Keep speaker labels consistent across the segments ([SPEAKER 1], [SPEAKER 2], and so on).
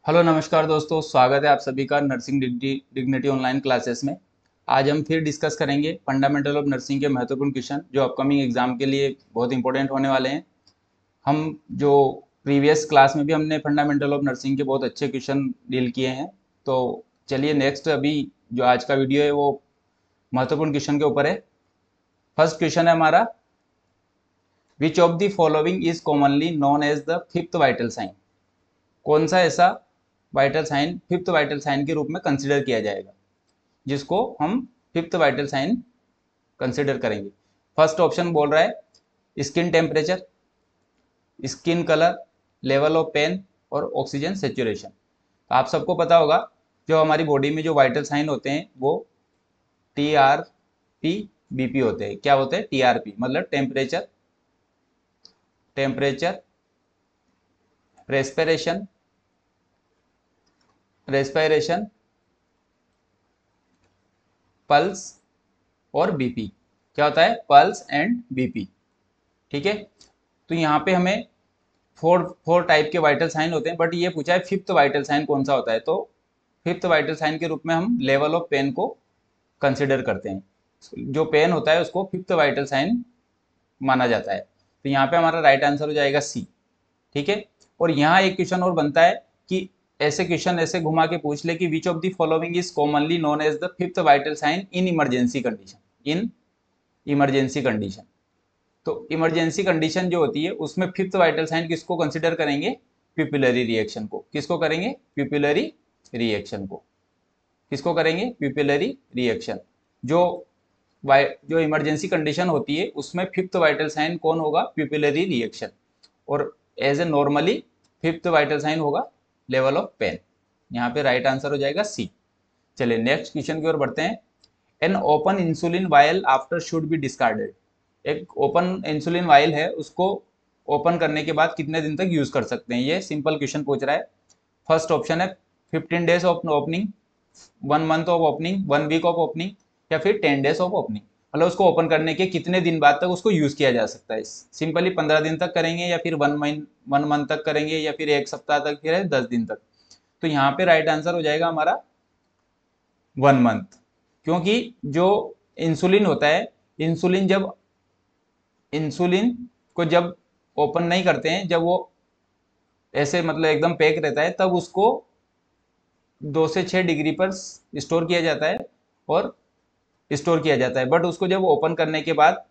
[SPEAKER 1] Hello नमस्कार दोस्तों, स्वागत है आप सभी का नर्सिंग डिग्निटी ऑनलाइन क्लासेस में। आज हम फिर डिस्कस करेंगे फंडामेंटल ऑफ नर्सिंग के महत्वपूर्ण क्वेश्चन जो अपकमिंग एग्जाम के लिए बहुत इंपॉर्टेंट होने वाले हैं। हम जो प्रीवियस क्लास में भी हमने फंडामेंटल ऑफ नर्सिंग के बहुत अच्छे क्वेश्चन डील किए हैं। तो चलिए नेक्स्ट अभी जो आज का वीडियो है वो महत्वपूर्ण क्वेश्चन के ऊपर है। फर्स्ट क्वेश्चन है हमारा, which of the following is commonly known as the fifth vital sign. कौन सा ऐसा vital sign fifth vital sign के रूप में कंसिडर किया जाएगा जिसको हम फिफ्थ वाइटल साइन कंसिडर करेंगे। फर्स्ट ऑप्शन बोल रहा है skin temperature, skin colour, level of pain और ऑक्सीजन सेचुरेशन। तो आप सबको पता होगा जो हमारी बॉडी में जो वाइटल साइन होते हैं वो टीआरपी बीपी होते हैं। क्या होते हैं? टीआरपी मतलब temperature, temperature, respiration, respiration, pulse और बीपी। क्या होता है? Pulse and BP. ठीक है, तो यहाँ पे हमें फोर फोर टाइप के वाइटल साइन होते हैं, बट ये पूछा है फिफ्थ वाइटल साइन कौन सा होता है। तो फिफ्थ वाइटल साइन के रूप में हम लेवल ऑफ पेन को कंसिडर करते हैं। जो पेन होता है उसको फिफ्थ वाइटल साइन माना जाता है। तो यहाँ पे हमारा राइट आंसर हो जाएगा सी। ठीक है, और यहाँ एक क्वेश्चन और बनता है कि ऐसे क्वेश्चन ऐसे घुमा के पूछ ले कि which of the following is commonly known as the fifth vital sign in emergency condition. In emergency condition, तो इमरजेंसी कंडीशन जो होती है उसमें फिफ्थ वाइटल साइन किसको कंसिडर करेंगे? प्यूपिलरी रिएक्शन को। किसको करेंगे? प्यूपिलरी रिएक्शन को। किसको करेंगे? Pupillary reaction. जो जो इमरजेंसी कंडीशन होती है उसमें फिफ्थ वाइटल साइन कौन होगा? Pupillary reaction. और as a normally fifth vital sign होगा लेवल ऑफ पेन। यहाँ पे राइट आंसर हो जाएगा सी। चलिए नेक्स्ट क्वेश्चन की ओर बढ़ते हैं। An open insulin vial after should be discarded. एक ओपन इंसुलिन वायल है, उसको ओपन करने के बाद कितने दिन तक यूज कर सकते हैं? ये सिंपल क्वेश्चन पूछ रहा है। फर्स्ट ऑप्शन है 15 days of opening, 1 month of opening, 1 week of opening, या फिर 10 डेज ऑफ ओपनिंग। मतलब उसको ओपन करने के कितने दिन बाद तक उसको यूज किया जा सकता है। सिंपली 15 दिन तक करेंगे, या फिर 1 मंथ तक करेंगे, या फिर 1 सप्ताह तक, फिर 10 दिन तक। तो यहाँ पे राइट आंसर हो जाएगा हमारा 1 मंथ। क्योंकि जो इंसुलिन होता है, इंसुलिन जब इंसुलिन को जब ओपन नहीं करते हैं, जब वो ऐसे मतलब एकदम पैक रहता है, तब उसको 2 से 6 डिग्री पर स्टोर किया जाता है और स्टोर किया जाता है। बट उसको जब ओपन करने के बाद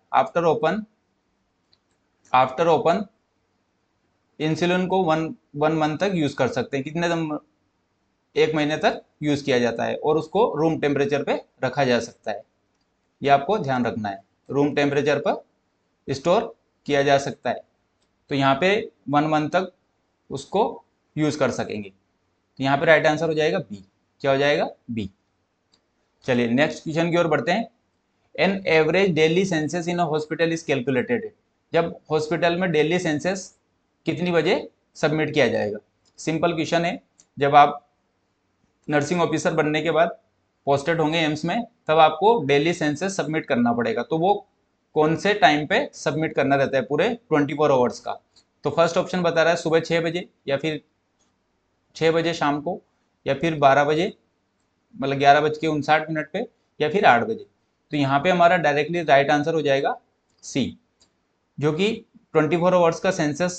[SPEAKER 1] आफ्टर ओपन इंसुलिन को वन वन मंथ तक यूज कर सकते हैं। कितने दिन? 1 महीने तक यूज किया जाता है और उसको रूम टेम्परेचर पे रखा जा सकता है। ये आपको ध्यान रखना है, रूम टेम्परेचर पर स्टोर किया जा सकता है। तो यहाँ पे 1 मंथ तक उसको यूज कर सकेंगे। तो यहाँ पे राइट आंसर हो जाएगा बी। क्या हो जाएगा? बी। चलिए नेक्स्ट क्वेश्चन की ओर बढ़ते हैं। An average daily census in a hospital is calculated. जब हॉस्पिटल में डेली सेंसेस कितनी बजे सबमिट किया जाएगा? सिंपल क्वेश्चन है। जब आप नर्सिंग ऑफिसर बनने के बाद पोस्टेड होंगे एम्स में, तब आपको डेली सेंसस सबमिट करना पड़ेगा। तो वो कौन से टाइम पे सबमिट करना रहता है पूरे 24 आवर्स का? तो फर्स्ट ऑप्शन बता रहा है सुबह 6 बजे, या फिर 6 बजे शाम को, या फिर 12 बजे मतलब 11:59 पे, या फिर 8 बजे। तो यहाँ पे हमारा डायरेक्टली राइट आंसर हो जाएगा सी, जो कि 24 आवर्स का सेंसस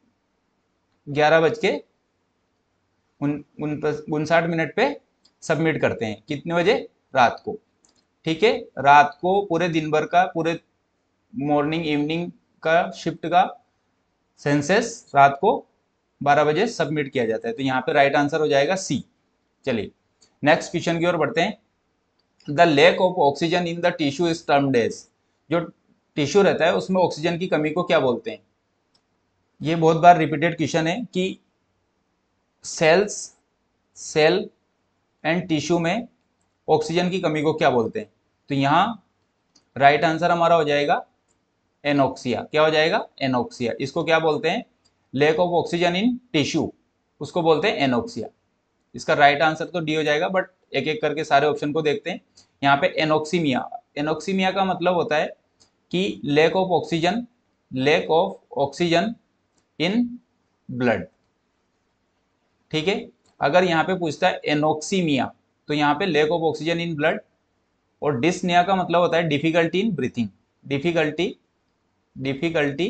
[SPEAKER 1] 11:59 पे सबमिट करते हैं। कितने बजे? रात को। ठीक है, रात को पूरे दिन भर का, पूरे मॉर्निंग इवनिंग का शिफ्ट का सेंसस रात को 12 बजे सबमिट किया जाता है। तो यहाँ पे राइट आंसर हो जाएगा सी। चलिए नेक्स्ट क्वेश्चन की ओर बढ़ते हैं। The lack of oxygen in the tissue is termed as. जो टिश्यू रहता है उसमें ऑक्सीजन की कमी को क्या बोलते हैं? ये बहुत बार रिपीटेड क्वेश्चन है कि सेल्स सेल एंड टिश्यू में ऑक्सीजन की कमी को क्या बोलते हैं? तो यहाँ राइट आंसर हमारा हो जाएगा एनोक्सिया। क्या हो जाएगा? एनोक्सिया। इसको क्या बोलते हैं? Lack of oxygen in tissue, उसको बोलते हैं एनोक्सिया। इसका राइट आंसर तो डी हो जाएगा, बट एक एक करके सारे ऑप्शन को देखते हैं। यहाँ पे एनोक्सीमिया, एनोक्सीमिया का मतलब होता है कि lack of oxygen in blood. ठीक है, अगर यहाँ पे पूछता है एनोक्सीमिया, तो यहाँ पे lack of oxygen in blood, और डिस्निया का मतलब होता है difficulty in breathing, difficulty difficulty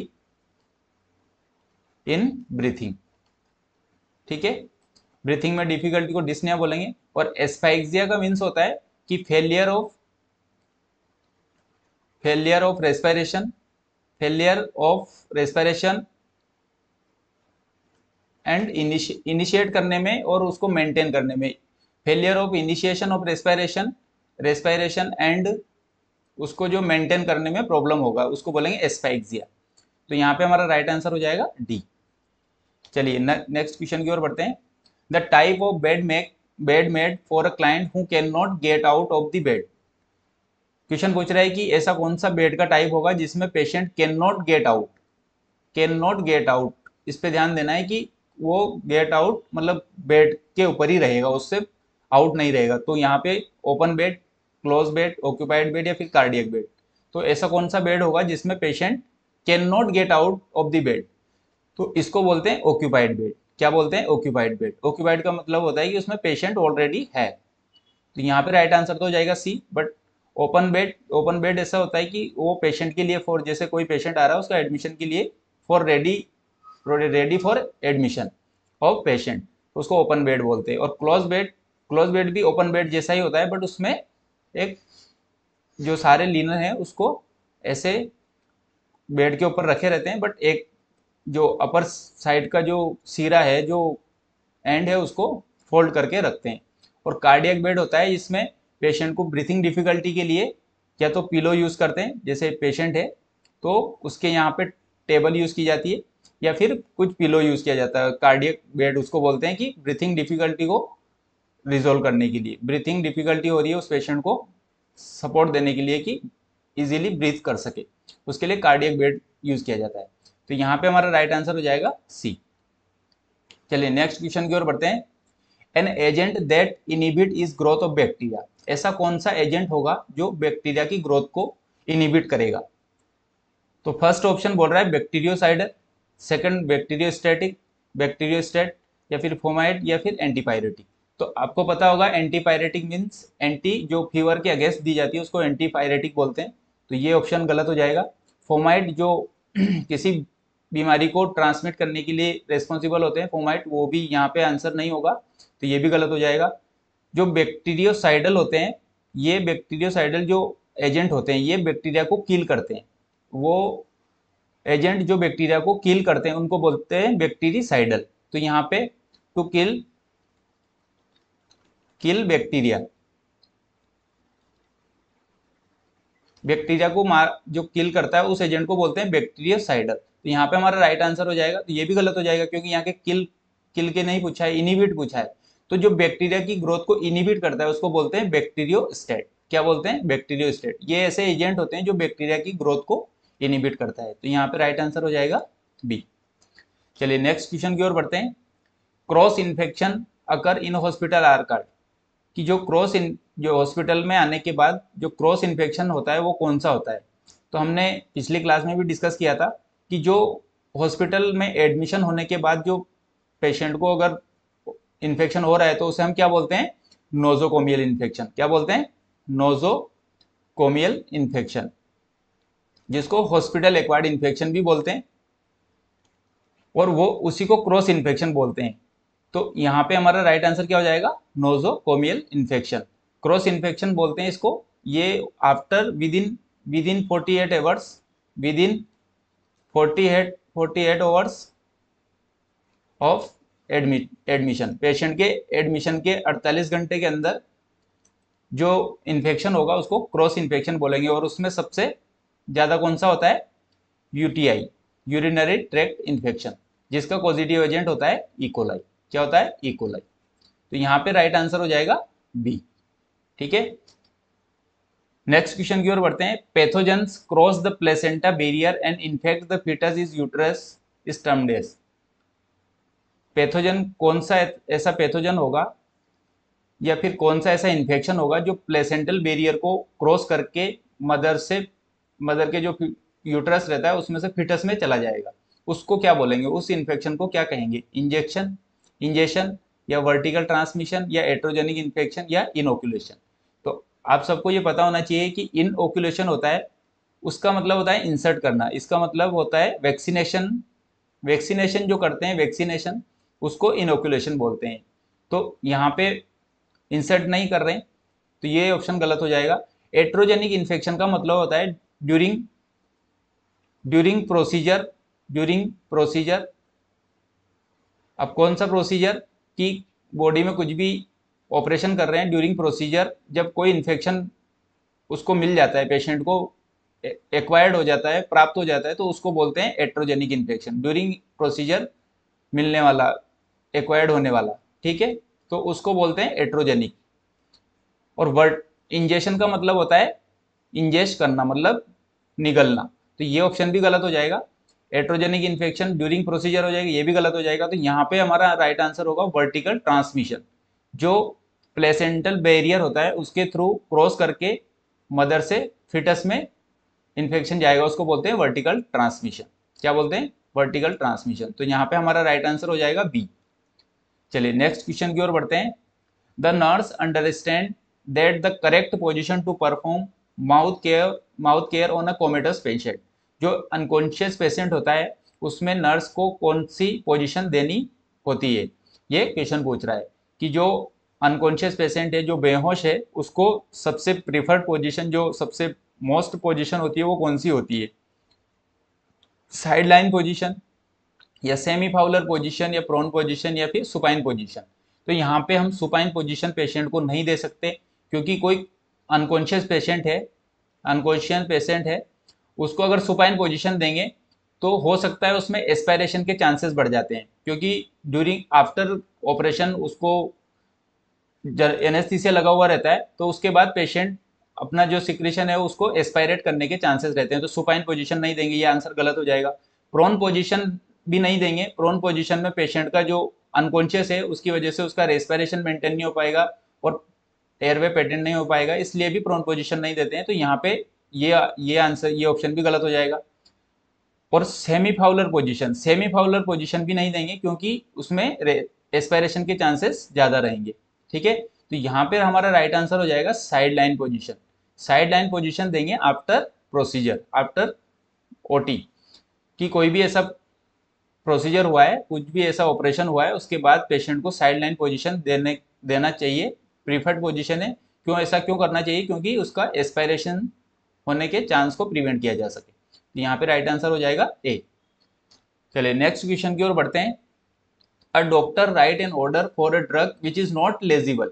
[SPEAKER 1] in breathing. ठीक है, ब्रीथिंग में डिफिकल्टी को डिस्निया बोलेंगे। और एस्फाइक्सिया का मीन्स होता है कि failure of respiration, failure of respiration and initiate करने में और उसको मेंटेन करने में, failure of initiation of respiration and उसको जो मेंटेन करने में प्रॉब्लम होगा उसको बोलेंगे एस्फाइक्सिया। तो यहाँ पे हमारा राइट आंसर हो जाएगा डी। चलिए नेक्स्ट क्वेश्चन की ओर बढ़ते हैं। The type of bed made for a client who can not get out of the bed. Question पूछ रहा है कि ऐसा कौन सा बेड का टाइप होगा जिसमें patient can not get out. इस पे ध्यान देना है कि वो गेट आउट मतलब बेड के ऊपर ही रहेगा, उससे आउट नहीं रहेगा। तो यहाँ पे open bed, close bed, occupied bed या फिर कार्डियक बेड। तो ऐसा कौन सा बेड होगा जिसमें patient can not get out of the bed, तो इसको बोलते हैं ऑक्यूपाइड बेड। क्या बोलते हैं? Occupied bed. ऑक्यूपाइड का मतलब होता है कि उसमें पेशेंट ऑलरेडी है। तो यहाँ पे राइट आंसर तो हो जाएगा सी। बट ओपन बेड ऐसा होता है कि वो पेशेंट के लिए, फॉर जैसे कोई पेशेंट आ रहा है उसका एडमिशन के लिए, for ready for admission of patient, उसको ओपन बेड बोलते हैं। और क्लोज बेड भी ओपन बेड जैसा ही होता है, बट उसमें एक जो सारे लिनर हैं उसको ऐसे बेड के ऊपर रखे रहते हैं, बट एक जो अपर साइड का जो सिरा है, जो एंड है, उसको फोल्ड करके रखते हैं। और कार्डियक बेड होता है जिसमें पेशेंट को ब्रीथिंग डिफिकल्टी के लिए या तो पिलो यूज़ करते हैं, जैसे पेशेंट है तो उसके यहाँ पे टेबल यूज़ की जाती है या फिर कुछ पिलो यूज़ किया जाता है। कार्डियक बेड उसको बोलते हैं कि ब्रीथिंग डिफिकल्टी को रिजोल्व करने के लिए, ब्रीथिंग डिफिकल्टी हो रही है उस पेशेंट को सपोर्ट देने के लिए कि इजीली ब्रीथ कर सके, उसके लिए कार्डियक बेड यूज़ किया जाता है। तो यहाँ पे हमारा राइट आंसर हो जाएगा सी। चलिए नेक्स्ट क्वेश्चन की ओर बढ़ते हैं। An agent that inhibit is growth of bacteria. ऐसा कौन सा एजेंट होगा जो बैक्टीरिया की ग्रोथ को इनिबिट करेगा? तो फर्स्ट ऑप्शन बोल रहा है बैक्टीरियोसाइडर, सेकंड बैक्टीरियोस्टेट या फिर फोमाइड या फिर एंटीपायरेटिक। तो आपको पता होगा एंटीपायरेटिक मीन्स एंटी, जो फीवर के अगेंस्ट दी जाती है उसको एंटीपायरेटिक बोलते हैं। तो ये ऑप्शन गलत हो जाएगा। फोमाइड जो किसी बीमारी को ट्रांसमिट करने के लिए रेस्पॉन्सिबल होते हैं, फोमाइट, वो भी यहाँ पे आंसर नहीं होगा, तो ये भी गलत हो जाएगा। जो बैक्टीरियोसाइडल होते हैं, ये बैक्टीरियोसाइडल जो एजेंट होते हैं ये बैक्टीरिया को किल करते हैं। वो एजेंट जो बैक्टीरिया को किल करते हैं उनको बोलते हैं बैक्टीरिसाइडल। तो यहाँ पे टू किल बैक्टीरिया, बैक्टीरिया को मार जो किल करता है उस एजेंट को बोलते हैं बैक्टीरियोसाइडल। तो यहाँ पे हमारा राइट आंसर हो जाएगा। तो ये भी गलत हो जाएगा क्योंकि यहाँ के किल के नहीं पूछा है, इनिबिट पूछा है। तो जो बैक्टीरिया की ग्रोथ को इनिबिट करता है उसको बोलते हैं बैक्टीरियोस्टेट। क्या बोलते हैं? बैक्टीरियोस्टेट। ये ऐसे एजेंट होते हैं जो बैक्टीरिया की ग्रोथ को इनिबिट करता है। तो यहाँ पे राइट आंसर हो जाएगा बी। चलिए नेक्स्ट क्वेश्चन की ओर बढ़ते हैं। Cross infection occur in hospital are called, कि जो हॉस्पिटल में आने के बाद जो क्रॉस इन्फेक्शन होता है वो कौन सा होता है? तो हमने पिछली क्लास में भी डिस्कस किया था कि जो हॉस्पिटल में एडमिशन होने के बाद जो पेशेंट को अगर इन्फेक्शन हो रहा है तो उसे हम क्या बोलते हैं? Nosocomial infection. क्या बोलते हैं? नोजोकोमियल इन्फेक्शन, जिसको हॉस्पिटल एक्वायर्ड इन्फेक्शन भी बोलते हैं, और वो उसी को क्रॉस इन्फेक्शन बोलते हैं। तो यहाँ पे हमारा राइट आंसर क्या हो जाएगा? Nosocomial infection. क्रॉस इन्फेक्शन बोलते हैं इसको। ये after within 48 hours, within 48 hours of admission, patient के एडमिशन के 48 घंटे के अंदर जो इन्फेक्शन होगा उसको क्रॉस इन्फेक्शन बोलेंगे। और उसमें सबसे ज़्यादा कौन सा होता है? यूटीआई, यूरिनरी ट्रैक्ट इन्फेक्शन, जिसका पॉजिटिव एजेंट होता है इकोलाई। क्या होता है? इकोलाई। तो यहाँ पे राइट आंसर हो जाएगा बी। ठीक है, नेक्स्ट क्वेश्चन की ओर बढ़ते हैं। Pathogens cross the placenta barrier and infect the foetus is uterus is termed as. Pathogen कौन सा ऐसा पैथोजन होगा या फिर कौन सा ऐसा इन्फेक्शन होगा जो प्लेसेंटल बैरियर को क्रॉस करके मदर के जो यूट्रस रहता है उसमें से फीटस में चला जाएगा, उसको क्या बोलेंगे? उस इन्फेक्शन को क्या कहेंगे? इंजेक्शन, या वर्टिकल ट्रांसमिशन या एट्रोजेनिक इन्फेक्शन या इनोकुलेशन। तो आप सबको ये पता होना चाहिए कि इनओकुलेशन होता है, उसका मतलब होता है इंसर्ट करना, इसका मतलब होता है वैक्सीनेशन। वैक्सीनेशन जो करते हैं, वैक्सीनेशन, उसको इनोकुलेशन बोलते हैं। तो यहाँ पे इंसर्ट नहीं कर रहे हैं, तो ये ऑप्शन गलत हो जाएगा। एट्रोजेनिक इन्फेक्शन का मतलब होता है during during procedure, during procedure. अब कौन सा प्रोसीजर, कि बॉडी में कुछ भी ऑपरेशन कर रहे हैं, ड्यूरिंग प्रोसीजर जब कोई इन्फेक्शन उसको मिल जाता है, पेशेंट को एक्वायर्ड हो जाता है, प्राप्त हो जाता है, तो उसको बोलते हैं एट्रोजेनिक इन्फेक्शन। ड्यूरिंग प्रोसीजर मिलने वाला, एक्वायर्ड होने वाला, ठीक है, तो उसको बोलते हैं एट्रोजेनिक। और वर्ड इंजेक्शन का मतलब होता है इंजेस्ट करना, मतलब निगलना, तो ये ऑप्शन भी गलत हो जाएगा। एट्रोजेनिक इन्फेक्शन ड्यूरिंग प्रोसीजर हो जाएगा, ये भी गलत हो जाएगा। तो यहाँ पे हमारा राइट आंसर होगा वर्टिकल ट्रांसमिशन। जो प्लेसेंटल बैरियर होता है उसके थ्रू क्रॉस करके मदर से फिटस में इन्फेक्शन जाएगा, उसको बोलते हैं वर्टिकल ट्रांसमिशन। क्या बोलते हैं? Vertical transmission. तो यहाँ पे हमारा राइट आंसर हो जाएगा बी। चलिए नेक्स्ट क्वेश्चन की ओर बढ़ते हैं। The nurse understand that the correct position to perform mouth care on a comatose patient. जो अनकॉन्शियस पेशेंट होता है उसमें नर्स को कौन सी पोजीशन देनी होती है, ये क्वेश्चन पूछ रहा है कि जो अनकॉन्शियस पेशेंट है, जो बेहोश है, उसको सबसे प्रीफर्ड पोजीशन, जो सबसे मोस्ट पोजीशन होती है, वो कौन सी होती है? साइड लाइन पोजिशन, या सेमी फाउलर पोजीशन, या प्रोन पोजीशन, या फिर सुपाइन पोजीशन। तो यहाँ पे हम सुपाइन पोजीशन पेशेंट को नहीं दे सकते, क्योंकि कोई अनकॉन्शियस पेशेंट है, अनकॉन्शियस पेशेंट है, उसको अगर सुपाइन पोजीशन देंगे तो हो सकता है उसमें एस्पायरेशन के चांसेस बढ़ जाते हैं, क्योंकि ड्यूरिंग आफ्टर ऑपरेशन उसको एनेस्थीसिया लगा हुआ रहता है, तो उसके बाद पेशेंट अपना जो सिक्रेशन है उसको एस्पायरेट करने के चांसेस रहते हैं। तो सुपाइन पोजीशन नहीं देंगे, ये आंसर गलत हो जाएगा। प्रोन पोजीशन भी नहीं देंगे। प्रोन पोजीशन में पेशेंट का जो अनकॉन्शियस है उसकी वजह से उसका रेस्पिरेशन मेंटेन नहीं हो पाएगा और एयरवे पेटेंट नहीं हो पाएगा, इसलिए भी प्रोन पोजीशन नहीं देते हैं। तो यहाँ पे ये आंसर, ये ऑप्शन भी गलत हो जाएगा। और semi Fowler position, semi Fowler position भी नहीं देंगे, क्योंकि उसमें एस्पायरेशन के चांसेस ज़्यादा रहेंगे। ठीक है, तो यहाँ पे हमारा राइट आंसर हो जाएगा side line position. Side line position देंगे आफ्टर प्रोसीजर, आफ्टर ओटी, कि कोई भी ऐसा प्रोसीजर हुआ है, कुछ भी ऐसा ऑपरेशन हुआ है, उसके बाद पेशेंट को साइड लाइन पोजिशन देना चाहिए, प्रीफर्ड पोजीशन है। क्यों ऐसा क्यों करना चाहिए? क्योंकि उसका एस्पायरेशन होने के चांस को प्रिवेंट किया जा सके। तो यहाँ पे राइट आंसर हो जाएगा ए। चलिए नेक्स्ट क्वेश्चन की ओर बढ़ते हैं। A doctor write an order for a drug which is not legible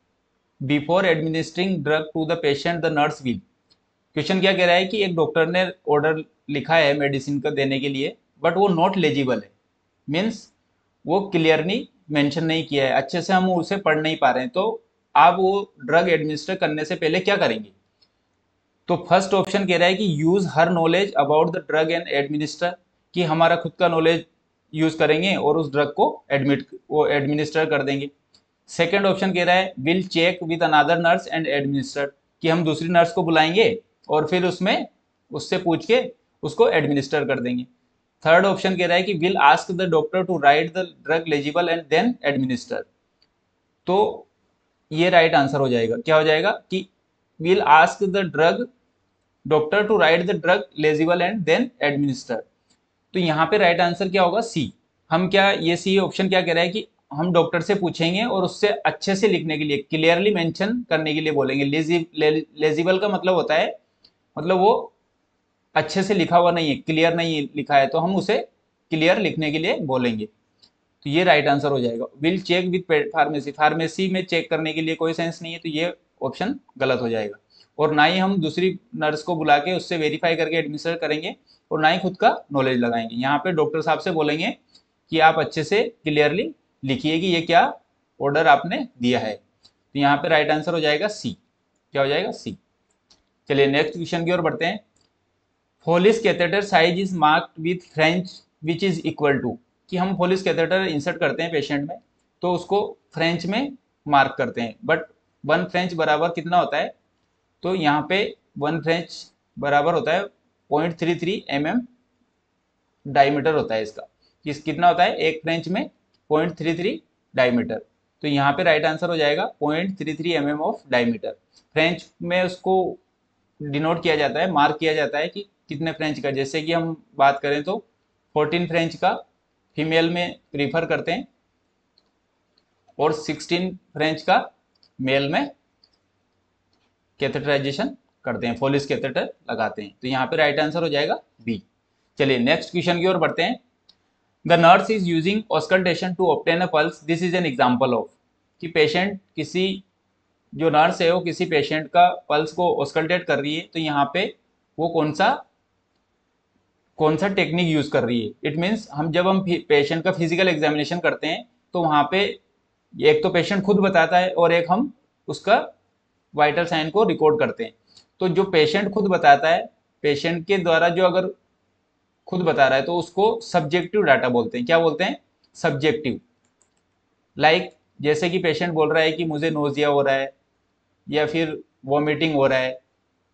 [SPEAKER 1] before administering drug to the patient, the nurse will. Question क्या कह रहा है कि एक डॉक्टर ने ऑर्डर लिखा है मेडिसिन का देने के लिए, बट वो नॉट लेजिबल है, मीन्स वो क्लियरली मेंशन नहीं किया है, अच्छे से हम उसे पढ़ नहीं पा रहे हैं। तो आप वो ड्रग एडमिनिस्टर करने से पहले क्या करेंगे? तो फर्स्ट ऑप्शन कह रहा है कि use her knowledge about the drug and administer, कि हमारा खुद का नॉलेज यूज करेंगे और उस ड्रग को एडमिनिस्टर कर देंगे। सेकेंड ऑप्शन कह रहा है will check with another nurse and administer, कि हम दूसरी नर्स को बुलाएंगे और फिर उससे पूछ के उसको एडमिनिस्टर कर देंगे। थर्ड ऑप्शन कह रहा है कि will ask the doctor to write the drug legible and then administer. तो ये राइट आंसर हो जाएगा, क्या हो जाएगा कि will ask the drug doctor to write the drug legible and then administer. तो यहाँ पे राइट आंसर क्या होगा? सी। हम क्या, ये सी ऑप्शन क्या कह रहा है कि हम डॉक्टर से पूछेंगे और उससे अच्छे से लिखने के लिए, क्लियरली मेंशन करने के लिए बोलेंगे। लेजिबल का मतलब होता है, मतलब वो अच्छे से लिखा हुआ नहीं है, क्लियर नहीं लिखा है, तो हम उसे क्लियर लिखने के लिए बोलेंगे। तो ये राइट आंसर हो जाएगा। Will check with pharmacy, pharmacy में चेक करने के लिए कोई सेंस नहीं है, तो ये ऑप्शन गलत हो जाएगा। और ना ही हम दूसरी नर्स को बुला के उससे वेरीफाई करके एडमिनिस्टर करेंगे, और ना ही खुद का नॉलेज लगाएंगे। यहाँ पे डॉक्टर साहब से बोलेंगे कि आप अच्छे से क्लियरली लिखिए कि ये क्या ऑर्डर आपने दिया है। तो यहाँ पे राइट आंसर हो जाएगा सी। क्या हो जाएगा? सी। चलिए नेक्स्ट क्वेश्चन की ओर बढ़ते हैं। Foley's catheter size is marked with French which is equal to, कि हम फोलिस कैथेटर इंसर्ट करते हैं पेशेंट में, तो उसको फ्रेंच में मार्क करते हैं, बट वन फ्रेंच बराबर कितना होता है? तो यहाँ पे वन फ्रेंच बराबर होता है 0.33 mm डायमीटर होता है इसका। कितना होता है एक फ्रेंच में? 0.33 डायमीटर। तो यहाँ पे राइट आंसर हो जाएगा 0.33 mm ऑफ डायमीटर। फ्रेंच में उसको डिनोट किया जाता है, मार्क किया जाता है कि कितने फ्रेंच का, जैसे कि हम बात करें तो 14 फ्रेंच का फीमेल में प्रीफर करते हैं और 16 फ्रेंच का मेल में कैथेटराइजेशन करते हैं, फोलिस कैथेटर लगाते हैं। तो यहाँ पे राइट आंसर हो जाएगा बी। चलिए नेक्स्ट क्वेश्चन की ओर बढ़ते हैं। The nurse is using auscultation to obtain a pulse, this is an example of, कि पेशेंट किसी, जो नर्स है वो किसी पेशेंट का पल्स को ऑस्कल्टेट कर रही है, तो यहाँ पे वो कौन सा टेक्निक यूज कर रही है। इट मीन्स जब हम पेशेंट का फिजिकल एग्जामिनेशन करते हैं तो वहाँ पे एक तो पेशेंट खुद बताता है और एक हम उसका वाइटल साइन को रिकॉर्ड करते हैं। तो जो पेशेंट खुद बताता है, पेशेंट के द्वारा जो अगर खुद बता रहा है तो उसको सब्जेक्टिव डाटा बोलते हैं। क्या बोलते हैं? सब्जेक्टिव। लाइक जैसे कि पेशेंट बोल रहा है कि मुझे नोजिया हो रहा है या फिर वॉमिटिंग हो रहा है,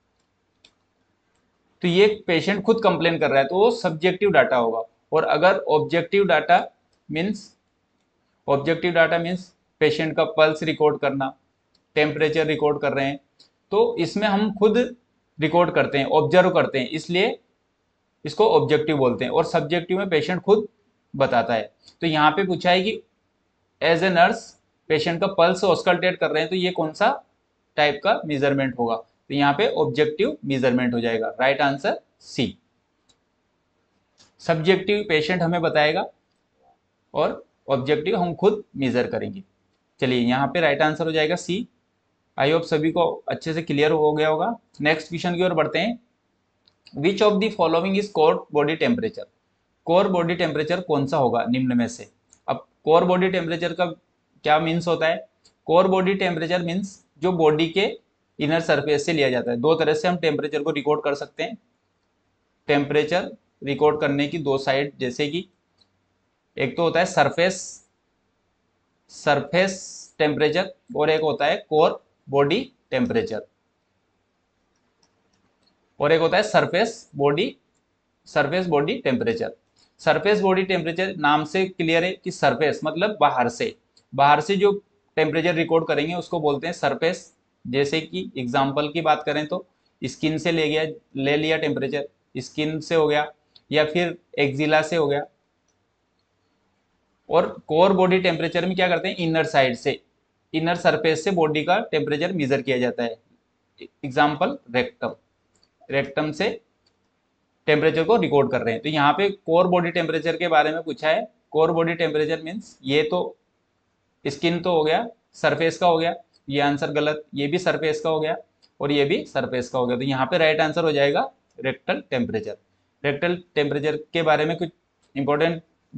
[SPEAKER 1] तो ये पेशेंट खुद कंप्लेन कर रहा है तो वो सब्जेक्टिव डाटा होगा। और अगर ऑब्जेक्टिव डाटा मीन्स पेशेंट का पल्स रिकॉर्ड करना, टेम्परेचर रिकॉर्ड कर रहे हैं, तो इसमें हम खुद रिकॉर्ड करते हैं, ऑब्जर्व करते हैं, इसलिए इसको ऑब्जेक्टिव बोलते हैं। और सब्जेक्टिव में पेशेंट खुद बताता है। तो यहाँ पे पूछा है कि एज ए नर्स पेशेंट का पल्स ऑस्कल्टेट कर रहे हैं, तो ये कौन सा टाइप का मेजरमेंट होगा? तो यहाँ पे ऑब्जेक्टिव मेजरमेंट हो जाएगा। Right answer C. Subjective patient हमें बताएगा और ऑब्जेक्टिव हम खुद मेजर करेंगे। चलिए यहाँ पे राइट आंसर हो जाएगा सी। आई होप सभी को अच्छे से क्लियर हो गया होगा। नेक्स्ट क्वेश्चन की ओर बढ़ते हैं। Which of the following is core body temperature? Core body temperature कौन सा होगा निम्न में से? अब कोर बॉडी टेम्परेचर का क्या मीन्स होता है? कोर बॉडी टेम्परेचर मीन्स जो बॉडी के इनर सरफेस से लिया जाता है। दो तरह से हम टेम्परेचर को रिकॉर्ड कर सकते हैं। टेम्परेचर रिकॉर्ड करने की दो साइड, जैसे कि एक तो होता है सरफेस टेम्परेचर और एक होता है कोर बॉडी टेम्परेचर, और एक होता है surface body temperature. Surface body temperature नाम से क्लियर है कि सरफेस मतलब बाहर से जो टेम्परेचर रिकॉर्ड करेंगे उसको बोलते हैं सरफेस। जैसे कि एग्जांपल की बात करें तो स्किन से ले लिया टेम्परेचर, स्किन से हो गया या फिर एक्जिला से हो गया। और कोर बॉडी टेम्परेचर में क्या करते हैं? इनर साइड से, इनर सरफेस से बॉडी का टेम्परेचर मेजर किया जाता है। एग्जाम्पल रेक्टम से टेम्परेचर को रिकॉर्ड कर रहे हैं। तो यहाँ पे कोर बॉडी टेम्परेचर के बारे में पूछा है। कोर बॉडी टेम्परेचर मीन्स ये तो स्किन तो हो गया, सरफेस का हो गया, ये आंसर गलत, ये भी सरफेस का हो गया और ये भी सरफेस का हो गया। तो यहाँ पे राइट आंसर हो जाएगा रेक्टल टेम्परेचर। रेक्टल टेम्परेचर के बारे में कुछ इंपॉर्टेंट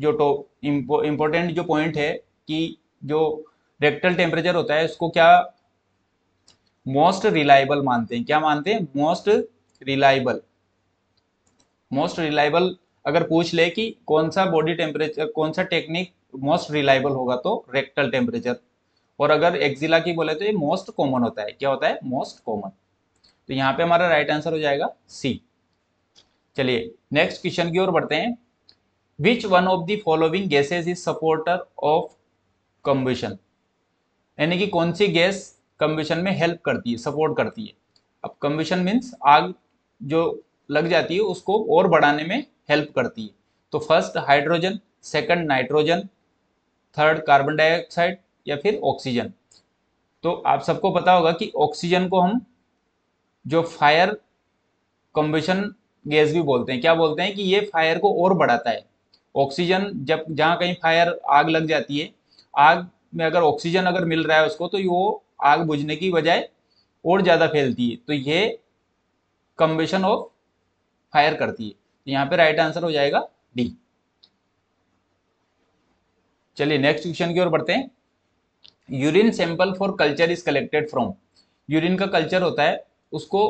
[SPEAKER 1] जो पॉइंट है कि जो रेक्टल टेम्परेचर होता है उसको क्या मोस्ट रिलायबल मानते हैं। क्या मानते हैं? मोस्ट रिलायबल अगर पूछ ले कि कौन सा बॉडी टेम्परेचर, कौन सा टेक्निक मोस्ट रिलायबल होगा तो रेक्टल टेम्परेचर। और अगर एक्जिला की बोले तो ये मोस्ट कॉमन होता है। क्या होता है? Most common. तो यहाँ पे हमारा राइट आंसर हो जाएगा सी। चलिए नेक्स्ट क्वेश्चन की ओर बढ़ते हैं। Which one of the following gases is supporter of combustion? यानी कि कौन सी गैस कंबशन में हेल्प करती है, सपोर्ट करती है। अब कंबशन मीन्स आग जो लग जाती है उसको और बढ़ाने में हेल्प करती है। तो first hydrogen, second nitrogen, third carbon dioxide या फिर ऑक्सीजन। तो आप सबको पता होगा कि ऑक्सीजन को हम जो फायर कंबशन गैस भी बोलते हैं। क्या बोलते हैं? कि ये फायर को और बढ़ाता है। ऑक्सीजन जब जहाँ कहीं फायर आग लग जाती है, आग में अगर ऑक्सीजन अगर मिल रहा है उसको, तो वो आग बुझने की बजाय और ज़्यादा फैलती है। तो ये कंबशन ऑफ फायर करती है। तो यहाँ पे राइट आंसर हो जाएगा डी। चलिए नेक्स्ट क्वेश्चन की ओर बढ़ते हैं। Urine sample for culture is collected from. Urine का कल्चर होता है, उसको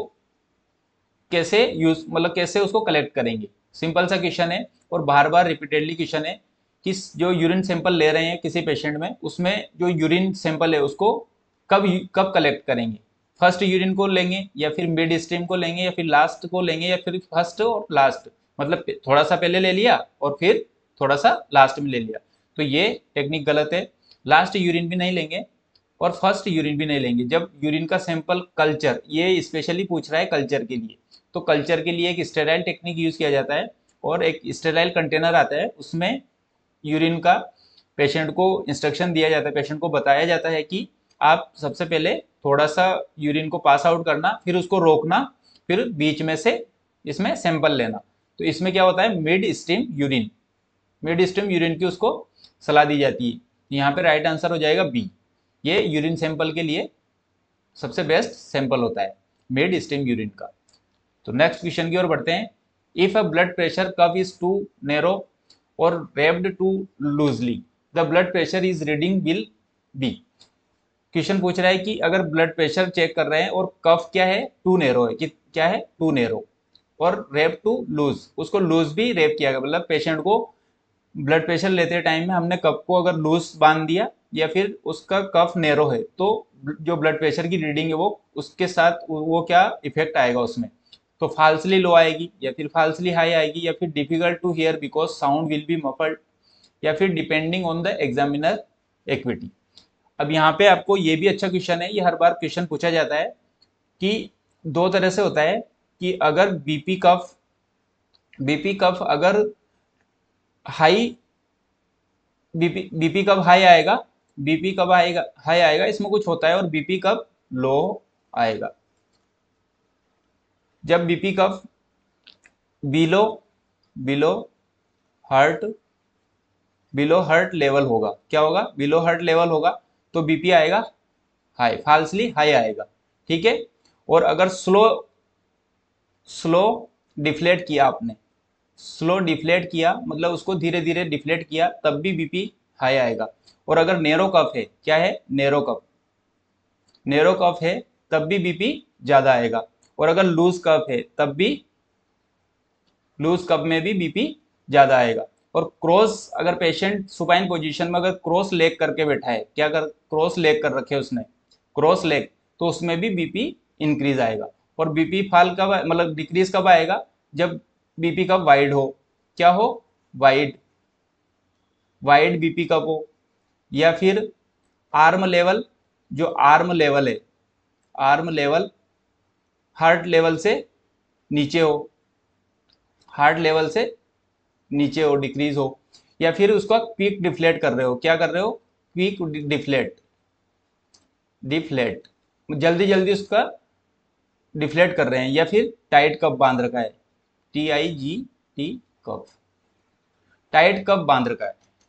[SPEAKER 1] कैसे उसको कलेक्ट करेंगे। सिंपल सा क्वेश्चन है और बार बार रिपीटेडली क्वेश्चन है कि जो यूरिन सैंपल ले रहे हैं किसी पेशेंट में, उसमें जो यूरिन सैंपल है उसको कब कलेक्ट करेंगे। फर्स्ट यूरिन को लेंगे या फिर मिड स्ट्रीम को लेंगे या फिर लास्ट को लेंगे या फिर फर्स्ट और लास्ट, मतलब थोड़ा सा पहले ले लिया और फिर थोड़ा सा लास्ट में ले लिया। तो ये टेक्निक गलत है। लास्ट यूरिन भी नहीं लेंगे और फर्स्ट यूरिन भी नहीं लेंगे। जब यूरिन का सैंपल कल्चर, ये स्पेशली पूछ रहा है कल्चर के लिए, तो कल्चर के लिए एक स्टेराइल टेक्निक यूज किया जाता है और एक स्टेराइल कंटेनर आता है, उसमें यूरिन का पेशेंट को इंस्ट्रक्शन दिया जाता है, पेशेंट को बताया जाता है कि आप सबसे पहले थोड़ा सा यूरिन को पास आउट करना, फिर उसको रोकना, फिर बीच में से इसमें सैंपल लेना। तो इसमें क्या होता है, mid stream urine, mid stream urine की उसको सलाह दी जाती है। यहाँ पे राइट आंसर हो जाएगा बी, ये यूरिन सैंपल के लिए सबसे बेस्ट सैंपल होता है मिड स्ट्रीम यूरिन का। तो नेक्स्ट क्वेश्चन की ओर बढ़ते हैं। If a blood pressure cuff is too narrow और wrapped too loosely, the blood pressure is reading will be. Question पूछ रहा है कि अगर ब्लड प्रेशर चेक कर रहे हैं और कफ क्या है, टू नैरो है, कि क्या है, टू नैरो, और रेप टू लूज, उसको लूज भी रेप किया गया, मतलब पेशेंट को ब्लड प्रेशर लेते टाइम में हमने कफ को अगर लूज बांध दिया या फिर उसका कफ नैरो है, तो जो ब्लड प्रेशर की रीडिंग है वो उसके साथ वो क्या इफेक्ट आएगा उसमें, तो फाल्सली लो आएगी या फिर फाल्सली हाई आएगी या फिर difficult to hear because sound will be muffled, या फिर depending on the examiner acuity. अब यहाँ पे आपको ये भी अच्छा क्वेश्चन है, ये हर बार क्वेश्चन पूछा जाता है कि दो तरह से होता है कि अगर बीपी कफ अगर हाई, बीपी कब हाई आएगा, बीपी कब आएगा, हाई आएगा, इसमें कुछ होता है, और बीपी कब लो आएगा। जब बीपी कब below below heart below heart level होगा, क्या होगा, बिलो हार्ट लेवल होगा, तो बीपी आएगा हाई, फाल्सली हाई आएगा, ठीक है। और अगर स्लो स्लो डिफ्लेट किया आपने, स्लो डिफ्लेट किया मतलब उसको धीरे धीरे डिफ्लेट किया, तब भी बीपी हाई आएगा। और अगर नेरो कफ है, क्या है, नेरो कफ, नेरो कफ है, तब भी बीपी ज्यादा आएगा। और अगर लूज कफ है तब भी, लूज कफ में भी बीपी ज्यादा आएगा। और क्रॉस, अगर पेशेंट सुपाइन पोजीशन में अगर क्रॉस लेग करके बैठा है, क्या कर, क्रॉस लेग कर रखे उसने, क्रॉस लेग, तो उसमें भी बीपी इंक्रीज आएगा। और बीपी फाल कब मतलब डिक्रीज कब आएगा, जब बीपी कब वाइड हो, क्या हो, वाइड, वाइड बीपी कब हो, या फिर आर्म लेवल, जो आर्म लेवल है, आर्म लेवल हार्ट लेवल से नीचे हो, हार्ट लेवल से नीचे हो, डिक्रीज हो, या फिर उसका क्विक डिफ्लेट कर रहे हो, क्या कर रहे हो, क्विक डिफ्लेट, डिफ्लेट जल्दी जल्दी उसका डिफ्लेट कर रहे हैं, या फिर टाइट कप बांध रखा है, TIGT कप, टाइट कप बांध रखा है,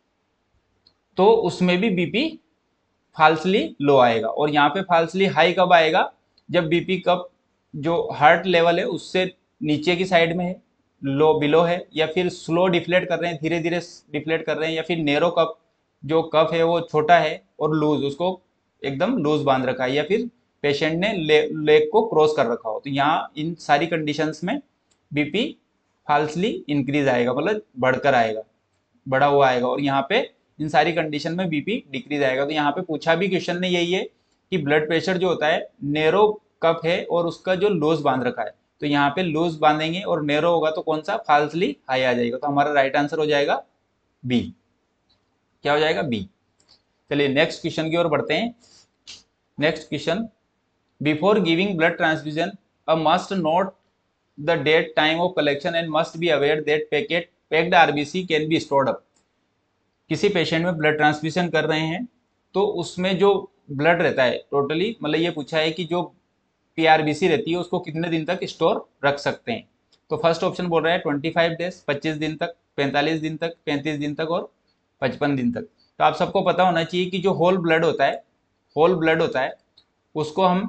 [SPEAKER 1] तो उसमें भी बीपी फाल्सली लो आएगा। और यहाँ पे फाल्सली हाई कब आएगा, जब बीपी कप जो हार्ट लेवल है उससे नीचे की साइड में है, लो बिलो है, या फिर स्लो डिफ्लेट कर रहे हैं, धीरे धीरे डिफ्लेट कर रहे हैं, या फिर नेरो कप, जो कफ है वो छोटा है और लूज, उसको एकदम लूज बांध रखा है, या फिर पेशेंट ने लेग को क्रॉस कर रखा हो, तो यहाँ इन सारी कंडीशंस में बीपी फाल्सली इंक्रीज आएगा, मतलब बढ़कर आएगा, बढ़ा हुआ आएगा। और यहाँ पे इन सारी कंडीशन में बीपी डिक्रीज आएगा। तो यहाँ पे पूछा भी क्वेश्चन ने यही है कि ब्लड प्रेशर जो होता है नेरो कप है और उसका जो लूज बांध रखा है, तो यहाँ पे लूज बांधेंगे और नेरो होगा तो कौन सा, फाल्सली हाई आ जाएगा, तो हमारा राइट आंसर हो जाएगा बी, क्या हो जाएगा, बी। चलिए नेक्स्ट क्वेश्चन की ओर बढ़ते हैं। Next question, before giving blood transfusion a must note the date time of collection and must be aware that packed RBC can be stored up. किसी पेशेंट में ब्लड ट्रांसफ्यूजन कर रहे हैं तो उसमें जो ब्लड रहता है टोटली, मतलब ये पूछा है कि जो पीआरबीसी रहती है उसको कितने दिन तक स्टोर रख सकते हैं। तो फर्स्ट ऑप्शन बोल रहा है 25 डेज, 25 दिन तक, 45 दिन तक, 35 दिन तक और 55 दिन तक। तो आप सबको पता होना चाहिए कि जो होल ब्लड होता है, होल ब्लड होता है उसको हम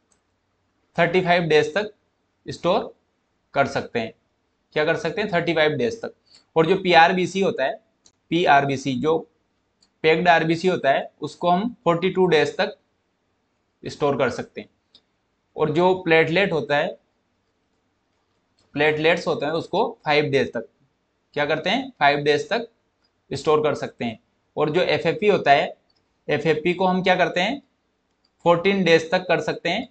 [SPEAKER 1] 35 डेज तक स्टोर कर सकते हैं, क्या कर सकते हैं, 35 डेज तक। और जो पीआरबीसी होता है, पीआरबीसी जो पैक्ड आरबीसी होता है उसको हम 42 डेज तक स्टोर कर सकते हैं। और जो प्लेटलेट होता है, प्लेटलेट्स होते हैं उसको 5 डेज तक, क्या करते हैं, 5 डेज तक स्टोर कर सकते हैं। और जो एफएफपी होता है, एफएफपी को हम क्या करते हैं, 14 डेज तक कर सकते हैं,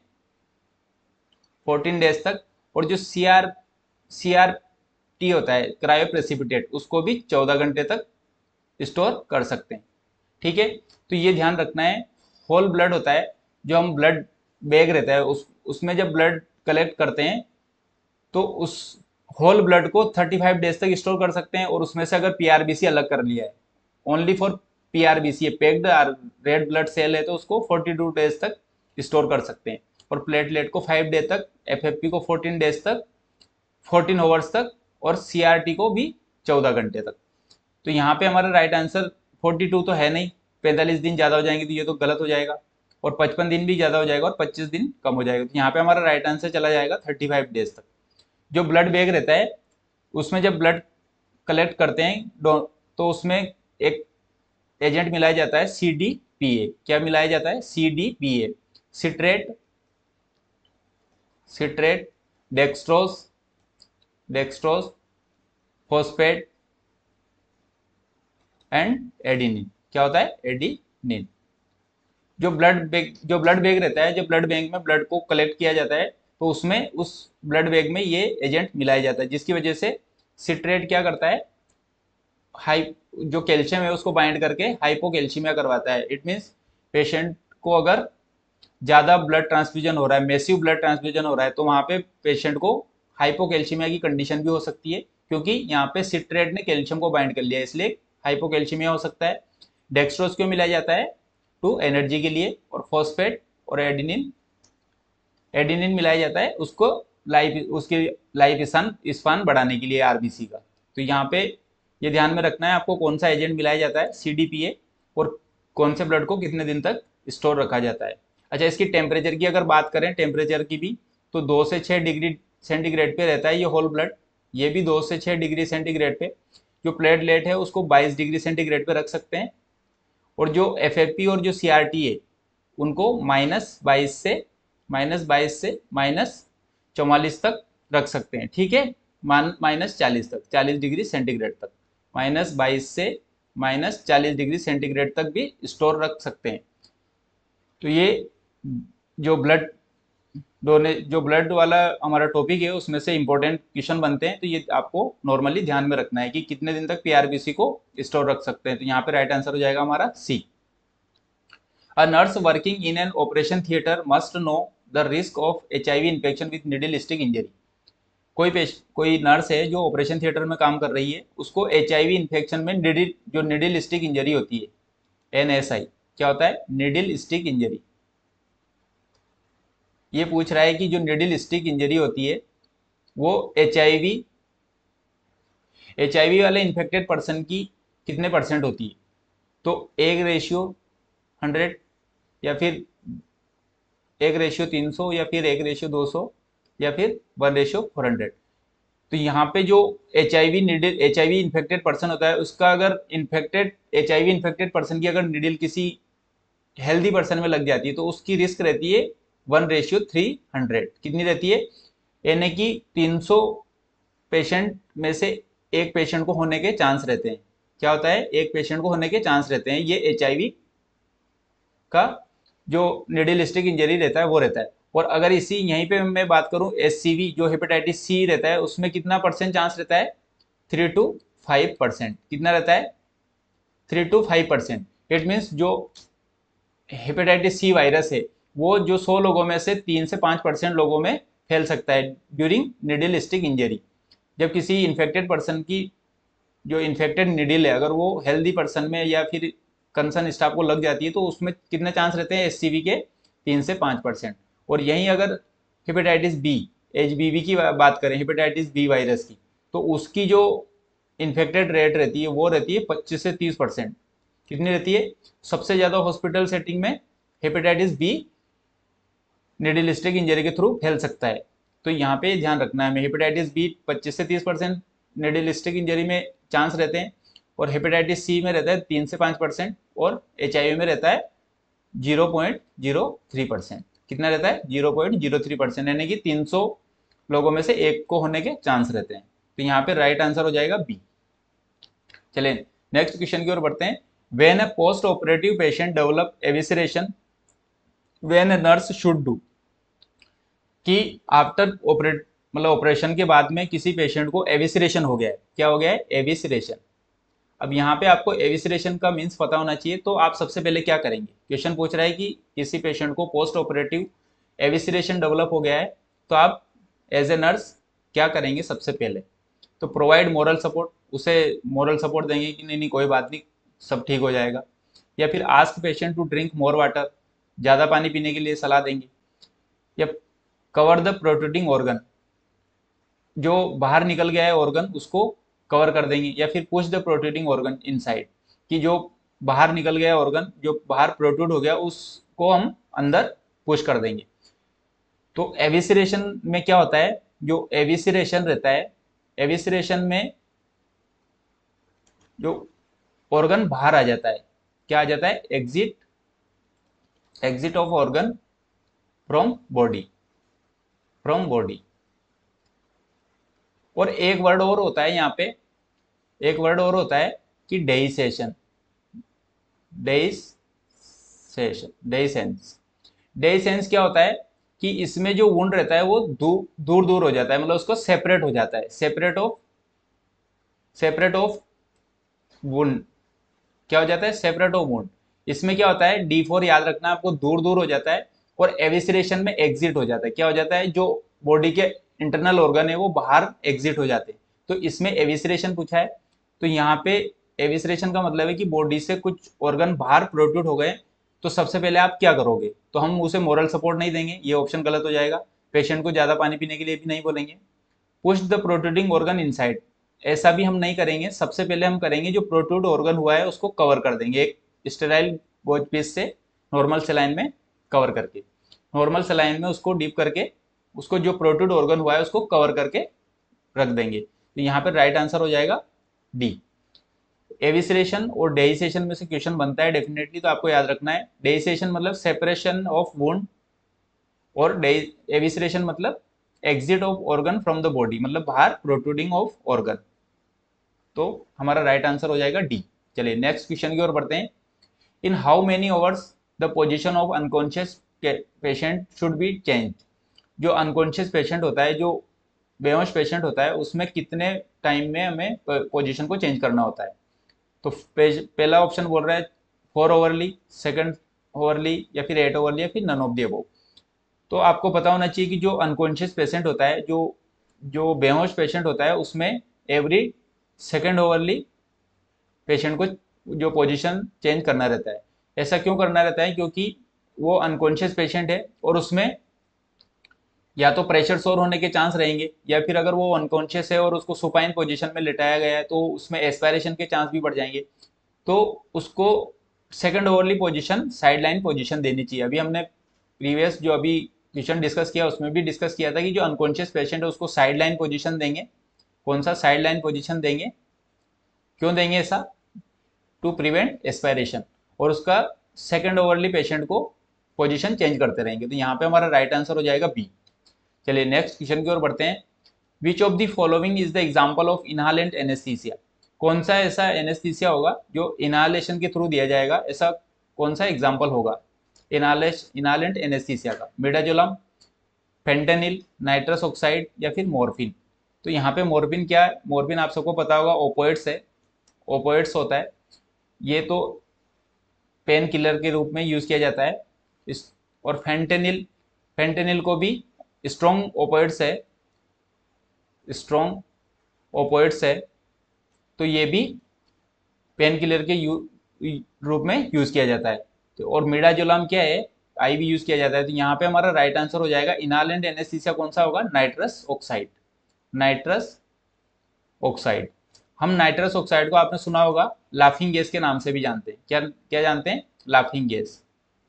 [SPEAKER 1] 14 डेज तक। और जो सीआरटी होता है, क्रायो प्रेसिपिटेट, उसको भी 14 घंटे तक स्टोर कर सकते हैं। ठीक है, तो ये ध्यान रखना है। होल ब्लड होता है, जो हम ब्लड बैग रहता है उसमें जब ब्लड कलेक्ट करते हैं तो उस होल ब्लड को 35 डेज तक स्टोर कर सकते हैं, और उसमें से अगर पीआरबीसी अलग कर लिया है, only for PRBC packed red blood cell है, तो उसको 42 डेज तक स्टोर कर सकते हैं, और प्लेटलेट को 5 डे तक, एफएफपी को 14 डेज तक, 14 आवर्स तक, और सीआरटी को भी 14 घंटे तक। तो यहाँ पे हमारा राइट आंसर 42 तो है नहीं, 45 दिन ज़्यादा हो जाएंगे तो ये तो गलत हो जाएगा, और 55 दिन भी ज़्यादा हो जाएगा, और 25 दिन कम हो जाएगा। तो यहाँ पे हमारा राइट आंसर चला जाएगा 35 डेज तक। जो ब्लड बैग रहता है उसमें जब ब्लड कलेक्ट करते हैं तो उसमें एक एजेंट मिलाया जाता है CDPA। क्या मिलाया जाता है? CDPA, citrate, dextrose, phosphate and adenine. क्या होता है? एडिनिन। जो ब्लड बैग रहता है, जब ब्लड बैंक में ब्लड को कलेक्ट किया जाता है तो उसमें उस ब्लड बैग में ये एजेंट मिलाया जाता है, जिसकी वजह से सिट्रेट क्या करता है, हाई जो कैल्शियम है उसको बाइंड करके हाइपोकैल्शियमिया करवाता है। इट मीन्स पेशेंट को अगर ज़्यादा ब्लड ट्रांसफ्यूजन हो रहा है, मैसिव ब्लड ट्रांसफ्यूजन हो रहा है, तो वहाँ पे पेशेंट को हाइपोकैल्शियमिया की कंडीशन भी हो सकती है, क्योंकि यहाँ पे सिट्रेट ने कैल्शियम को बाइंड कर लिया है, इसलिए हाइपोकैल्शियमिया हो सकता है। डेक्सट्रोज क्यों मिलाया जाता है? टू एनर्जी के लिए। और फॉस्फेट और एडिनिन मिलाया जाता है उसको उसकी लाइफ स्पान बढ़ाने के लिए आरबीसी का। तो यहाँ पे ये ध्यान में रखना है आपको, कौन सा एजेंट मिलाया जाता है, CDPA, और कौन से ब्लड को कितने दिन तक स्टोर रखा जाता है। अच्छा, इसकी टेम्परेचर की अगर बात करें, टेम्परेचर की भी, तो 2 से 6 डिग्री सेंटीग्रेड पे रहता है ये होल ब्लड। ये भी 2 से 6 डिग्री सेंटीग्रेड पे। जो प्लेटलेट है उसको 22 डिग्री सेंटीग्रेड पे रख सकते हैं, और जो FFP और जो CRT है उनको -22 से -44 तक रख सकते हैं। ठीक है, -40 तक, 40 डिग्री सेंटीग्रेड तक, -22 से -40 डिग्री सेंटीग्रेड तक भी स्टोर रख सकते हैं। तो ये जो ब्लड वाला हमारा टॉपिक है उसमें से इंपॉर्टेंट क्वेश्चन बनते हैं, तो ये आपको नॉर्मली ध्यान में रखना है कि कितने दिन तक पीआरबीसी को स्टोर रख सकते हैं। तो यहाँ पे राइट आंसर हो जाएगा हमारा C। A nurse working in an operation theater must know the risk of HIV infection with needle stick injury। कोई नर्स है जो ऑपरेशन थिएटर में काम कर रही है, उसको HIV इन्फेक्शन में निडिल स्टिक इंजरी होती है, NSI। क्या होता है? Needle stick injury. ये पूछ रहा है कि जो निडिल स्टिक इंजरी होती है वो HIV वाले इन्फेक्टेड पर्सन की कितने परसेंट होती है? तो 1:100, या फिर 1:300, या फिर 1:200, या फिर 1:400। तो यहाँ पे जो HIV इन्फेक्टेड पर्सन होता है उसका अगर HIV इन्फेक्टेड पर्सन की अगर निडिल किसी हेल्दी पर्सन में लग जाती है तो उसकी रिस्क रहती है 1:300। कितनी रहती है? यानी कि 300 पेशेंट में से एक पेशेंट को होने के चांस रहते हैं। क्या होता है? एक पेशेंट को होने के चांस रहते हैं। ये HIV का जो निडिल स्टिक इंजरी रहता है वो रहता है। और अगर इसी यहीं पे मैं बात करूं, HCV जो हेपेटाइटिस C रहता है उसमें कितना परसेंट चांस रहता है? 3 to 5%। कितना रहता है? 3 to 5%। इट मीन्स जो हेपेटाइटिस C वायरस है वो जो 100 लोगों में से 3 से 5% लोगों में फैल सकता है ड्यूरिंग निडिल स्टिक इंजरी। जब किसी इन्फेक्टेड पर्सन की जो इन्फेक्टेड निडिल है अगर वो हेल्दी पर्सन में या फिर कंसर्न स्टाफ को लग जाती है तो उसमें कितने चांस रहते हैं HCV के? 3 से 5%। और यहीं अगर हेपेटाइटिस B HBV की बात करें, हेपेटाइटिस B वायरस की, तो उसकी जो इन्फेक्टेड रेट रहती है वो रहती है 25 से 30%। कितनी रहती है? सबसे ज़्यादा हॉस्पिटल सेटिंग में hepatitis B needle stick injury के थ्रू फैल सकता है। तो यहाँ पे ध्यान रखना है, हेपेटाइटिस B 25 से 30% निडिल स्टिक इंजरी में चांस रहते हैं, और हेपेटाइटिस C में रहता है 3 से 5%, और HIV में रहता है 0.03%। कितना रहता है? 0.03%, यानी कि 300 लोगों में से एक को होने के चांस रहते हैं। तो यहाँ पे राइट आंसर हो जाएगा B। चलें नेक्स्ट क्वेश्चन की ओर बढ़ते हैं। When a post operative patient develop evisceration, when a nurse should do. कि आफ्टर ऑपरेशन के बाद में किसी पेशेंट को एविसरेशन हो गया है। क्या हो गया है? एविसरेशन। अब यहाँ पे आपको एविसरेशन का मीन्स पता होना चाहिए, तो आप सबसे पहले क्या करेंगे, क्वेश्चन पूछ रहा है कि किसी पेशेंट को पोस्ट ऑपरेटिव एविसरेशन डेवलप हो गया है, तो आप एज ए नर्स क्या करेंगे सबसे पहले, तो प्रोवाइड मोरल सपोर्ट, उसे मोरल सपोर्ट देंगे कि नहीं नहीं कोई बात नहीं सब ठीक हो जाएगा, या फिर ask patient to drink more water, ज़्यादा पानी पीने के लिए सलाह देंगे, या कवर द प्रोट्रूडिंग ऑर्गन, जो बाहर निकल गया है ऑर्गन उसको कवर कर देंगे, या फिर push the protruding organ inside, कि जो बाहर निकल गया ऑर्गन जो बाहर प्रोट्रूड हो गया उसको हम अंदर पुश कर देंगे। तो एविसरेशन में क्या होता है, जो एविसरेशन रहता है, एविसरेशन में जो ऑर्गन बाहर आ जाता है, क्या आ जाता है, exit of organ from body, और एक वर्ड और होता है यहाँ पे, एक वर्ड और होता है कि डेइसेशन, डेइसेंस क्या होता है कि इसमें जो वुंड रहता है वो दूर दूर हो जाता है, मतलब उसको सेपरेट हो जाता है, सेपरेट ऑफ वुंड, क्या हो जाता है, सेपरेट ऑफ वुंड। इसमें क्या होता है, D4 याद रखना आपको, दूर दूर हो जाता है, और एविसरेशन में एग्जिट हो जाता है, क्या हो जाता है, जो बॉडी के इंटरनल ऑर्गन है वो बाहर एग्जिट हो जाते हैं, तो इसमें एविसरेशन पूछा है। तो यहाँ पे एविसरेशन का मतलब है कि बॉडी से कुछ ऑर्गन बाहर प्रोट्रूड हो गए, तो सबसे पहले आप क्या करोगे, तो हम उसे मोरल सपोर्ट नहीं देंगे, ये ऑप्शन गलत हो जाएगा, पेशेंट को ज़्यादा पानी पीने के लिए भी नहीं बोलेंगे, push the protruding organ inside, ऐसा भी हम नहीं करेंगे, सबसे पहले हम करेंगे जो प्रोट्रूड ऑर्गन हुआ है उसको कवर कर देंगे एक स्टेराइल गॉज पीस से, नॉर्मल सेलाइन में कवर करके, नॉर्मल सेलाइन में उसको डीप करके उसको जो प्रोट्रूड ऑर्गन हुआ है उसको कवर करके रख देंगे। तो यहाँ पर राइट आंसर हो जाएगा डी। एविसरेशन और डेहिसेशन में से क्वेश्चन बनता है डेफिनेटली, तो आपको याद रखना है, डेहिसेशन मतलब सेपरेशन ऑफ वुंड, और एविसरेशन मतलब exit of organ from the body, मतलब बाहर प्रोट्रूडिंग ऑफ ऑर्गन। तो हमारा राइट आंसर हो जाएगा डी। चलिए नेक्स्ट क्वेश्चन की ओर बढ़ते हैं। In how many hours the position of unconscious patient should be change, जो अनकॉन्शियस पेशेंट होता है, जो बेहोश पेशेंट होता है, उसमें कितने टाइम में हमें पोजीशन को चेंज करना होता है। तो पहला ऑप्शन बोल रहा है 4 ओवरली, सेकंड ओवरली, या फिर 8 ओवरली, या फिर नन ऑफ द अबव। तो आपको पता होना चाहिए कि जो अनकॉन्शियस पेशेंट होता है, जो जो बेहोश पेशेंट होता है, उसमें एवरी सेकेंड ओवरली पेशेंट को जो पोजीशन चेंज करना रहता है। ऐसा क्यों करना रहता है, क्योंकि वो अनकॉन्शियस पेशेंट है और उसमें या तो प्रेशर सोर होने के चांस रहेंगे, या फिर अगर वो अनकॉन्शियस है और उसको सुपाइन पोजीशन में लेटाया गया है तो उसमें एस्पायरेशन के चांस भी बढ़ जाएंगे, तो उसको second hourly position side line position देनी चाहिए। अभी हमने प्रीवियस जो अभी क्वेश्चन डिस्कस किया उसमें भी डिस्कस किया था कि जो अनकॉन्शियस पेशेंट है उसको साइड लाइन पोजीशन देंगे। कौन सा साइड लाइन पोजीशन देंगे, क्यों देंगे ऐसा, टू प्रिवेंट एस्पायरेशन, और उसका सेकंड ओवरली पेशेंट को पोजीशन चेंज करते रहेंगे। तो यहाँ पे हमारा राइट आंसर हो जाएगा बी। चलिए नेक्स्ट क्वेश्चन की ओर बढ़ते हैं। Which of the following is the example of inhalant anaesthesia, कौन सा ऐसा एनेस्थीसिया होगा जो इनहालेशन के थ्रू दिया जाएगा, ऐसा कौन सा एग्जाम्पल होगा इनहालेंट एनेस्थीसिया का, मिडाजोलम, फेंटेनिल, नाइट्रस ऑक्साइड, या फिर मॉर्फिन। तो यहाँ पे मॉर्फिन क्या है, मॉर्फिन आप सबको पता होगा ओपोइड्स है, ओपोइड्स होता है, ये तो पेन किलर के रूप में यूज़ किया जाता है इस, और फेंटेनिल, फेंटेनिल को भी स्ट्रॉन्ग ओपोइड्स है, स्ट्रॉन्ग ओपोइड्स है, तो ये भी पेन किलर के रूप में यूज़ किया जाता है। तो और मिडाजोलम क्या है, आई भी यूज़ किया जाता है। तो यहाँ पे हमारा राइट आंसर हो जाएगा इनहालेंट एनेस्थीसिया कौन सा होगा, नाइट्रस ऑक्साइड, नाइट्रस ऑक्साइड। हम नाइट्रस ऑक्साइड को आपने सुना होगा लाफिंग गैस के नाम से भी जानते हैं, क्या क्या जानते हैं, लाफिंग गैस,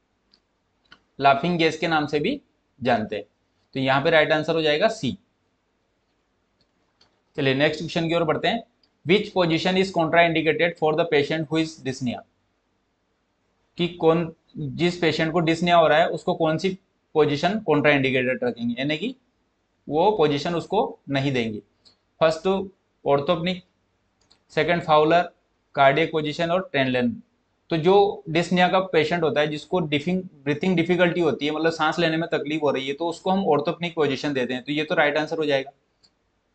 [SPEAKER 1] लाफिंग गैस के नाम से भी जानते हैं। तो यहाँ पे राइट आंसर हो जाएगा सी। चलिए नेक्स्ट क्वेश्चन की ओर बढ़ते हैं। Which position is contraindicated for the patient who is dyspnoea, कि कौन, जिस पेशेंट को डिस्निया हो रहा है उसको कौन सी पोजीशन कॉन्ट्रा इंडिकेटेड रखेंगे, यानी कि वो पोजीशन उसको नहीं देंगे। First orthopnoeic, second Fowler, cardiac position, और ट्रेनलेन। तो जो डिस्निया का पेशेंट होता है जिसको ब्रीथिंग डिफिकल्टी होती है, मतलब सांस लेने में तकलीफ हो रही है, तो उसको हम ऑर्थोप्निक पोजीशन देते हैं। तो ये तो राइट आंसर हो जाएगा।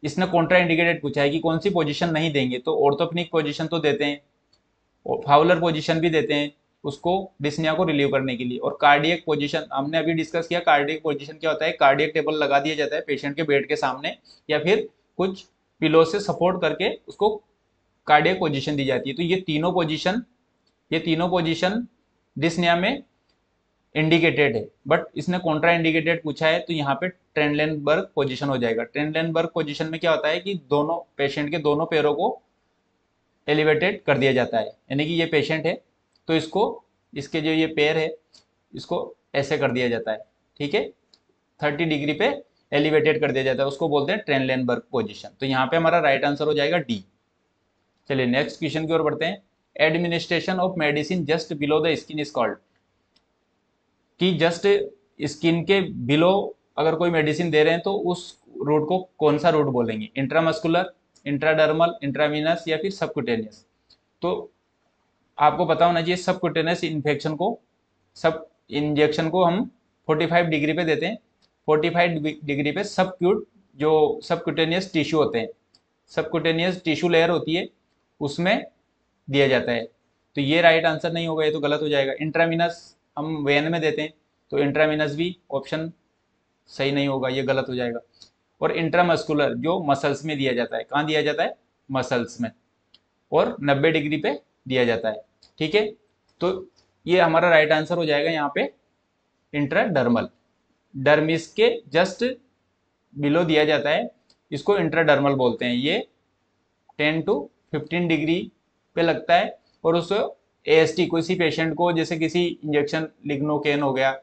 [SPEAKER 1] इसने कॉन्ट्रा इंडिकेटेड पूछा है कि कौन सी पोजीशन नहीं देंगे, तो ऑर्थोपेनिक पोजीशन तो देते हैं, और फाउलर पोजीशन भी देते हैं उसको डिस्निया को रिलीव करने के लिए। और कार्डियक पोजीशन हमने अभी डिस्कस किया, कार्डियक पोजीशन क्या होता है, कार्डियक टेबल लगा दिया जाता है पेशेंट के बेड के सामने, या फिर कुछ पिलो से सपोर्ट करके उसको कार्डियक पोजीशन दी जाती है। तो ये तीनों पोजीशन डिस्निया में इंडिकेटेड है, बट इसने कॉन्ट्रा इंडिकेटेड पूछा है, तो यहाँ पे ट्रेनलेनबर्ग पोजीशन हो जाएगा। ट्रेनलेनबर्ग पोजीशन में क्या होता है कि दोनों पेशेंट के दोनों पैरों को एलिवेटेड कर दिया जाता है, यानी कि ये पेशेंट है तो इसको, इसके जो ये पैर है इसको ऐसे कर दिया जाता है, ठीक है, 30 डिग्री पे एलिवेटेड कर दिया जाता है, उसको बोलते हैं ट्रेनलेनबर्ग पोजीशन। तो यहाँ पे हमारा राइट आंसर हो जाएगा डी। चलिए नेक्स्ट क्वेश्चन की ओर बढ़ते हैं। Administration of medicine just below the skin is called, कि जस्ट स्किन के बिलो अगर कोई मेडिसिन दे रहे हैं तो उस रूट को कौन सा रूट बोलेंगे, इंट्रामस्कुलर, इंट्राडर्मल, इंट्रावीनस या फिर सबक्यूटेनियस। तो आपको पता होना चाहिए सबक्यूटेनियस इन्फेक्शन को, सब इंजेक्शन को हम 45 डिग्री पे देते हैं, 45 डिग्री पे सबक्यूट, जो सबक्यूटेनियस टिश्यू होते हैं, सबक्यूटेनियस टिश्यू लेयर होती है उसमें दिया जाता है। तो ये राइट आंसर नहीं होगा, ये तो गलत हो जाएगा। इंट्रावीनस हम वेन में देते हैं, तो इंट्रावीनस भी ऑप्शन सही नहीं होगा, ये गलत हो जाएगा। और इंट्रामस्कुलर जो मसल्स में दिया जाता है, कहाँ दिया जाता है, मसल्स में, और 90 डिग्री पे दिया जाता है, ठीक है। तो ये हमारा राइट आंसर हो जाएगा यहाँ पे इंट्राडर्मल, डर्मिस के जस्ट बिलो दिया जाता है, इसको इंट्राडर्मल बोलते हैं। ये 10 to 15 डिग्री पे लगता है, और उस एएसटी किसी पेशेंट को, जैसे किसी इंजेक्शन लिग्नोकेन हो गया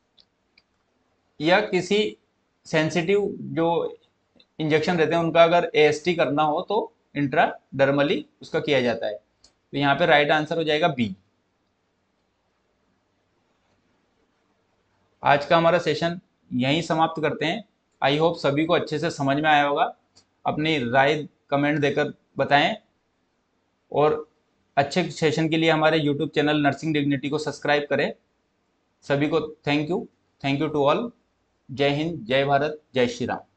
[SPEAKER 1] या किसी सेंसिटिव जो इंजेक्शन रहते हैं उनका अगर एएसटी करना हो तो इंट्राडर्मली उसका किया जाता है। तो यहाँ पे राइट आंसर हो जाएगा बी। आज का हमारा सेशन यहीं समाप्त करते हैं। आई होप सभी को अच्छे से समझ में आया होगा। अपनी राय कमेंट देकर बताएं, और अच्छे सेशन के लिए हमारे यूट्यूब चैनल नर्सिंग डिग्निटी को सब्सक्राइब करें। सभी को थैंक यू टू ऑल। जय हिंद, जय भारत, जय श्री राम।